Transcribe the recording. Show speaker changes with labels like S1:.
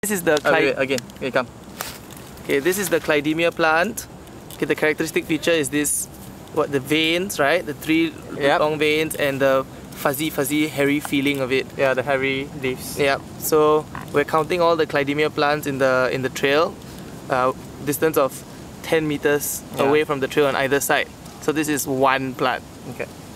S1: This is the
S2: again, okay, come.
S1: Okay, this is the Clidemia plant. Okay, the characteristic feature is this, the veins, right? The three long veins and the fuzzy, hairy feeling of it.
S2: Yeah, the hairy leaves.
S1: Yeah. So we're counting all the Clidemia plants in the trail, distance of 10 meters away from the trail on either side. So this is one plant.
S2: Okay.